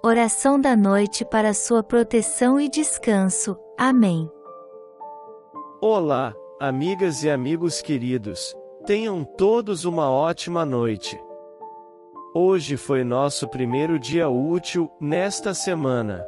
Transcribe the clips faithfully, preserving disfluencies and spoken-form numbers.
Oração da noite para sua proteção e descanso. Amém. Olá, amigas e amigos queridos. Tenham todos uma ótima noite. Hoje foi nosso primeiro dia útil nesta semana.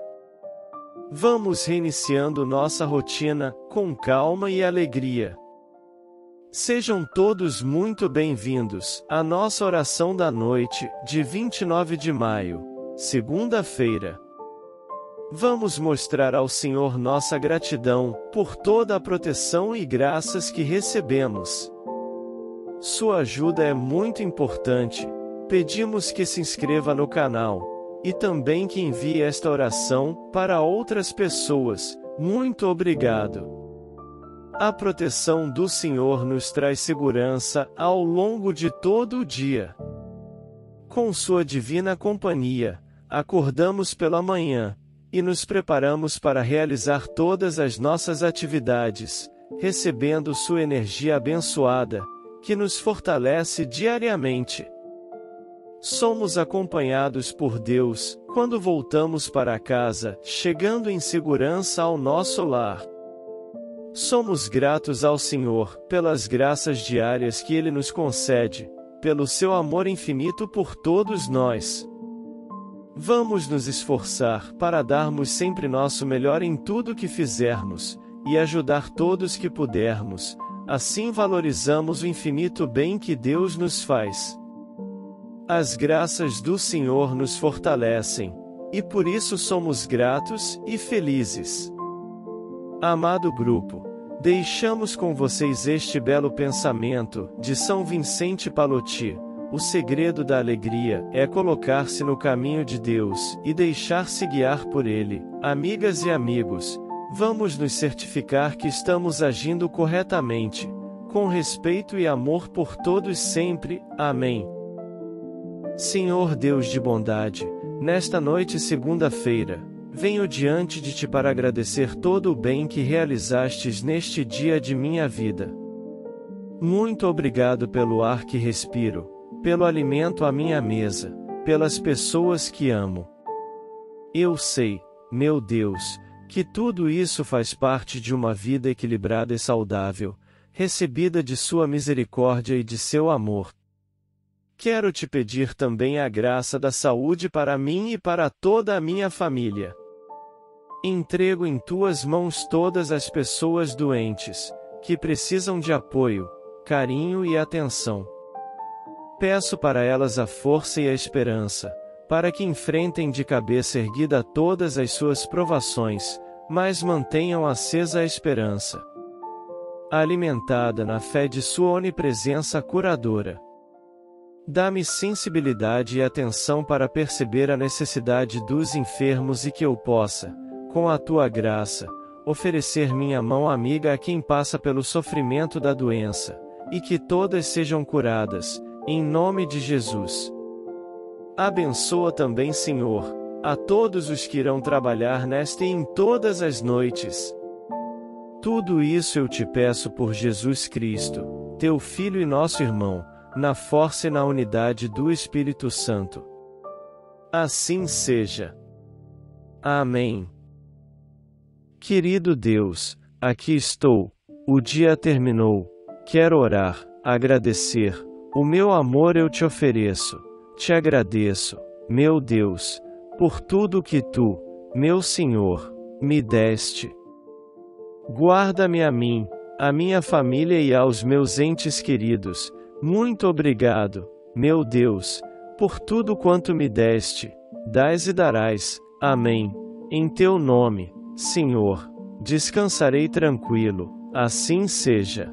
Vamos reiniciando nossa rotina com calma e alegria. Sejam todos muito bem-vindos à nossa oração da noite de vinte e nove de maio, segunda-feira. Vamos mostrar ao Senhor nossa gratidão por toda a proteção e graças que recebemos. Sua ajuda é muito importante. Pedimos que se inscreva no canal e também que envie esta oração para outras pessoas. Muito obrigado. A proteção do Senhor nos traz segurança ao longo de todo o dia. Com sua divina companhia, acordamos pela manhã e nos preparamos para realizar todas as nossas atividades, recebendo sua energia abençoada, que nos fortalece diariamente. Somos acompanhados por Deus quando voltamos para casa, chegando em segurança ao nosso lar. Somos gratos ao Senhor pelas graças diárias que Ele nos concede, pelo seu amor infinito por todos nós. Vamos nos esforçar para darmos sempre nosso melhor em tudo que fizermos, e ajudar todos que pudermos, assim valorizamos o infinito bem que Deus nos faz. As graças do Senhor nos fortalecem, e por isso somos gratos e felizes. Amado grupo, deixamos com vocês este belo pensamento de São Vicente Pallotti: o segredo da alegria é colocar-se no caminho de Deus e deixar-se guiar por Ele. Amigas e amigos, vamos nos certificar que estamos agindo corretamente, com respeito e amor por todos sempre. Amém. Senhor Deus de bondade, nesta noite segunda-feira, venho diante de Ti para agradecer todo o bem que realizastes neste dia de minha vida. Muito obrigado pelo ar que respiro, pelo alimento à minha mesa, pelas pessoas que amo. Eu sei, meu Deus, que tudo isso faz parte de uma vida equilibrada e saudável, recebida de Sua misericórdia e de Seu amor. Quero Te pedir também a graça da saúde para mim e para toda a minha família. Entrego em Tuas mãos todas as pessoas doentes, que precisam de apoio, carinho e atenção. Peço para elas a força e a esperança, para que enfrentem de cabeça erguida todas as suas provações, mas mantenham acesa a esperança, alimentada na fé de Sua onipresença curadora. Dá-me sensibilidade e atenção para perceber a necessidade dos enfermos e que eu possa, com a Tua graça, oferecer minha mão amiga a quem passa pelo sofrimento da doença, e que todas sejam curadas, em nome de Jesus. Abençoa também, Senhor, a todos os que irão trabalhar nesta e em todas as noites. Tudo isso eu Te peço por Jesus Cristo, Teu Filho e nosso irmão, na força e na unidade do Espírito Santo. Assim seja. Amém. Querido Deus, aqui estou, o dia terminou, quero orar, agradecer, o meu amor eu Te ofereço, Te agradeço, meu Deus, por tudo que Tu, meu Senhor, me deste. Guarda-me a mim, a minha família e aos meus entes queridos. Muito obrigado, meu Deus, por tudo quanto me deste, dás e darás. Amém. Em Teu nome, Senhor, descansarei tranquilo, assim seja.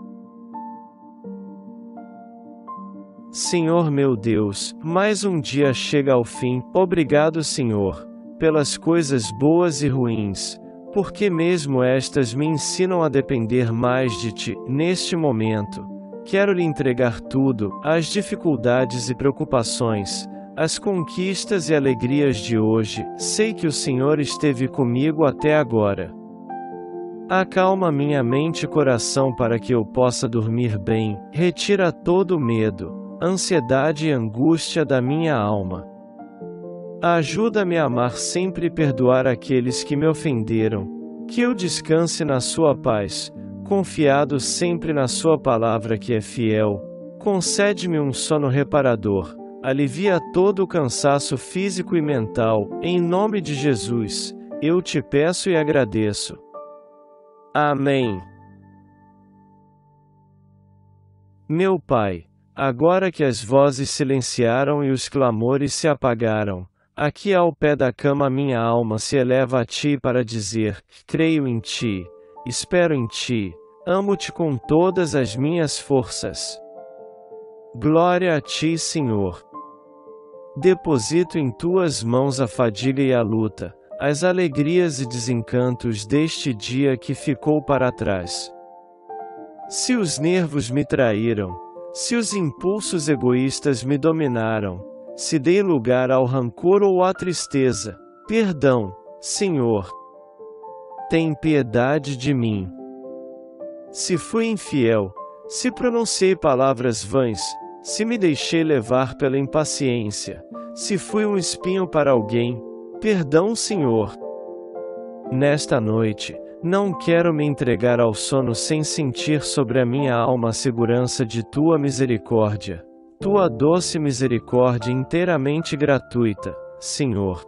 Senhor meu Deus, mais um dia chega ao fim. Obrigado, Senhor, pelas coisas boas e ruins, porque mesmo estas me ensinam a depender mais de Ti. Neste momento, quero Lhe entregar tudo, as dificuldades e preocupações, as conquistas e alegrias de hoje. Sei que o Senhor esteve comigo até agora. Acalma minha mente e coração para que eu possa dormir bem. Retira todo o medo, ansiedade e angústia da minha alma. Ajuda-me a amar sempre e perdoar aqueles que me ofenderam, que eu descanse na sua paz, confiado sempre na sua palavra que é fiel. Concede-me um sono reparador, alivia todo o cansaço físico e mental, em nome de Jesus, eu te peço e agradeço. Amém. Meu Pai, agora que as vozes silenciaram e os clamores se apagaram, aqui ao pé da cama minha alma se eleva a Ti para dizer: creio em Ti, espero em Ti, amo-Te com todas as minhas forças. Glória a Ti, Senhor. Deposito em Tuas mãos a fadiga e a luta, as alegrias e desencantos deste dia que ficou para trás. Se os nervos me traíram, se os impulsos egoístas me dominaram, se dei lugar ao rancor ou à tristeza, perdão, Senhor. Tem piedade de mim. Se fui infiel, se pronunciei palavras vãs, se me deixei levar pela impaciência, se fui um espinho para alguém, perdão, Senhor. Nesta noite, não quero me entregar ao sono sem sentir sobre a minha alma a segurança de Tua misericórdia, Tua doce misericórdia inteiramente gratuita, Senhor.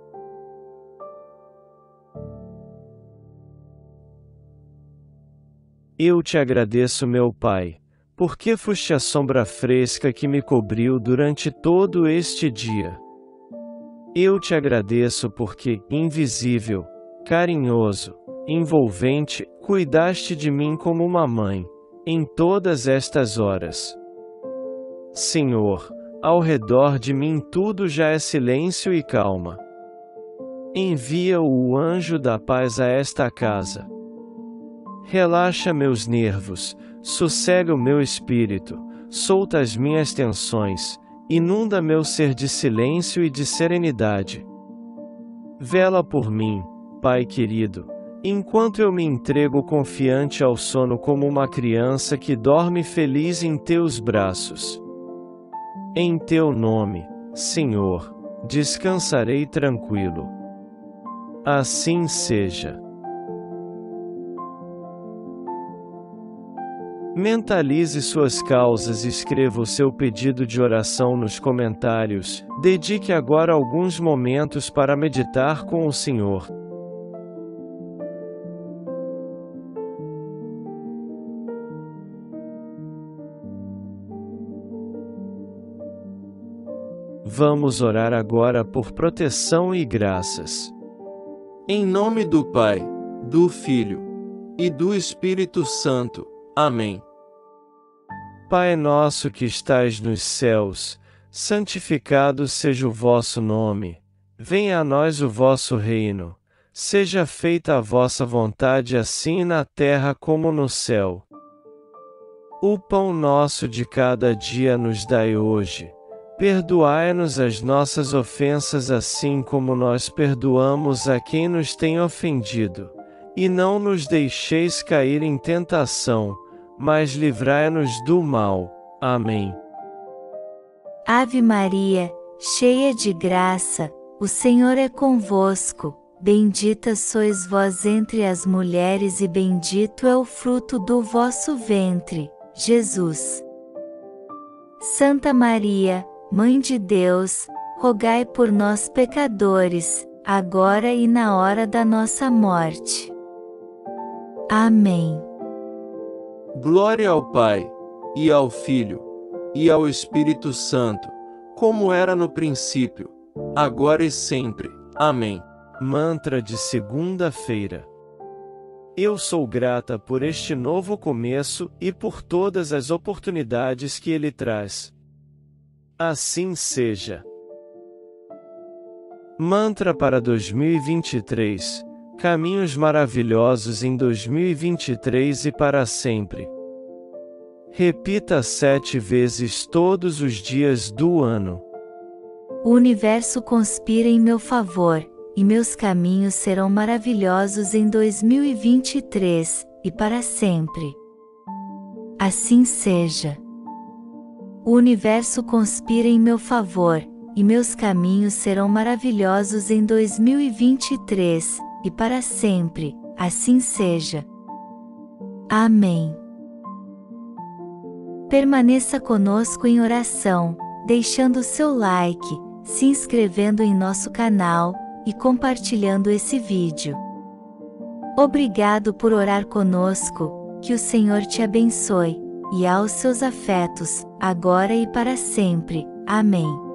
Eu te agradeço, meu Pai, porque foste a sombra fresca que me cobriu durante todo este dia. Eu te agradeço porque, invisível, carinhoso, envolvente, cuidaste de mim como uma mãe, em todas estas horas. Senhor, ao redor de mim tudo já é silêncio e calma. Envia o anjo da paz a esta casa. Relaxa meus nervos, sossega o meu espírito, solta as minhas tensões, inunda meu ser de silêncio e de serenidade. Vela por mim, Pai querido, enquanto eu me entrego confiante ao sono como uma criança que dorme feliz em Teus braços. Em Teu nome, Senhor, descansarei tranquilo. Assim seja. Mentalize suas causas e escreva o seu pedido de oração nos comentários. Dedique agora alguns momentos para meditar com o Senhor. Vamos orar agora por proteção e graças. Em nome do Pai, do Filho e do Espírito Santo. Amém. Pai nosso que estais nos céus, santificado seja o vosso nome. Venha a nós o vosso reino. Seja feita a vossa vontade assim na terra como no céu. O pão nosso de cada dia nos dai hoje. Perdoai-nos as nossas ofensas assim como nós perdoamos a quem nos tem ofendido. E não nos deixeis cair em tentação, mas livrai-nos do mal. Amém. Ave Maria, cheia de graça, o Senhor é convosco. Bendita sois vós entre as mulheres e bendito é o fruto do vosso ventre, Jesus. Santa Maria, Mãe de Deus, rogai por nós pecadores, agora e na hora da nossa morte. Amém. Glória ao Pai, e ao Filho, e ao Espírito Santo, como era no princípio, agora e sempre. Amém. Mantra de segunda-feira. Eu sou grata por este novo começo e por todas as oportunidades que ele traz. Assim seja. Mantra para dois mil e vinte e três. Caminhos maravilhosos em dois mil e vinte e três e para sempre. Repita sete vezes todos os dias do ano. O universo conspira em meu favor, e meus caminhos serão maravilhosos em dois mil e vinte e três, e para sempre. Assim seja. O universo conspira em meu favor, e meus caminhos serão maravilhosos em dois mil e vinte e três, e para sempre, assim seja. Amém. Permaneça conosco em oração, deixando seu like, se inscrevendo em nosso canal, e compartilhando esse vídeo. Obrigado por orar conosco, que o Senhor te abençoe, e aos seus afetos, agora e para sempre. Amém.